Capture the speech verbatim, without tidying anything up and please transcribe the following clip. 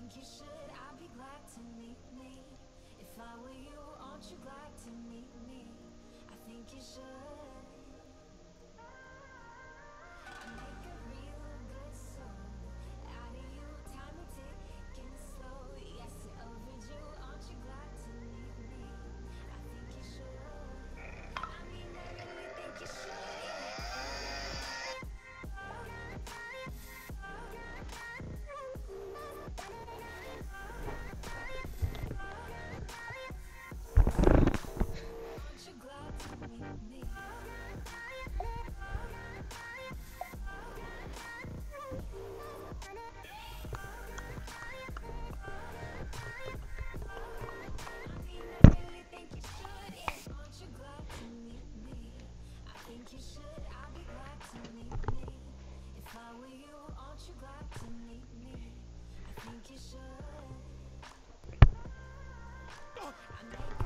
think you should. I'd be glad to meet me. If I were you, aren't you glad to meet me? I think you should. I make a real good soul out of you. Time is ticking slow. Yes, it overdue. Aren't you glad to meet me? I think you should. I mean, I really think you should. Aren't you glad to meet me? Aren't you glad to meet me? I think you should. I'd be glad to meet me. If I were you, aren't you glad to meet me? I think you should. I make